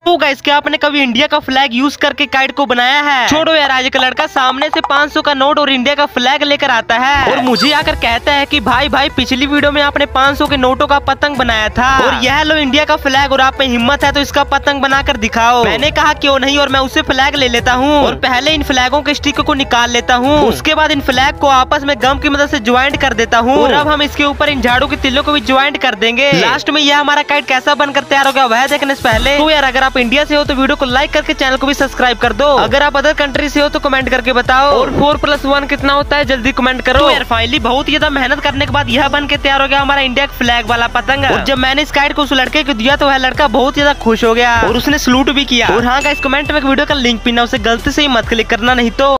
तो गाइस, क्या आपने कभी इंडिया का फ्लैग यूज करके काइट को बनाया है? छोड़ो यार, आज का लड़का सामने से 500 का नोट और इंडिया का फ्लैग लेकर आता है और मुझे आकर कहता है कि भाई पिछली वीडियो में आपने 500 के नोटों का पतंग बनाया था और यह लो इंडिया का फ्लैग और आप में हिम्मत है तो इसका पतंग बनाकर दिखाओ। मैंने कहा क्यों नहीं, और मैं उससे फ्लैग ले लेता हूँ और पहले इन फ्लैगों के स्टिकर को निकाल लेता हूँ। उसके बाद इन फ्लैग को आपस में गम की मदद से ज्वाइंट कर देता हूँ और अब हम इसके ऊपर इन झाड़ू के तिलों को भी ज्वाइंट कर देंगे। लास्ट में यह हमारा काइट कैसा बनकर तैयार होगा वह देखने से पहले तो यार, अगर आप इंडिया से हो तो वीडियो को लाइक करके चैनल को भी सब्सक्राइब कर दो। अगर आप अदर कंट्री से हो तो कमेंट करके बताओ और 4+1 कितना होता है जल्दी कमेंट करो। तो यार फाइनली बहुत ज्यादा मेहनत करने के बाद यह बन के तैयार हो गया हमारा इंडिया का फ्लैग वाला पतंग। और जब मैंने इस काइट को उस लड़के को दिया तो वह लड़का बहुत ज्यादा खुश हो गया और उसने सलूट भी किया। और हाँ गाइस, कमेंट में वीडियो का लिंक पिना, उसे गलती से ही मत क्लिक करना नहीं तो